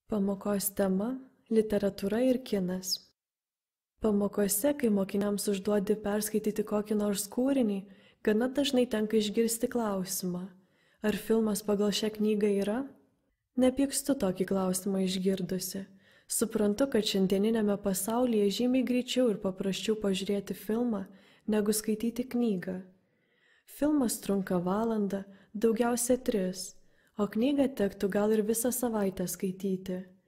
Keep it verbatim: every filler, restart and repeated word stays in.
Pamokos tema – literatūra ir kinas. Pamokose, kai mokiniams užduodi perskaityti kokį nors kūrinį, gana dažnai tenka išgirsti klausimą: ar filmas pagal šią knygą yra? Nepykstu tokį klausimą išgirdusi. Suprantu, kad šiandieninėme pasaulyje žymiai greičiau ir paprasčiau pažiūrėti filmą, negu skaityti knygą. Filmas trunka valandą, daugiausia tris, o knygą tektų gal ir visą savaitę skaityti.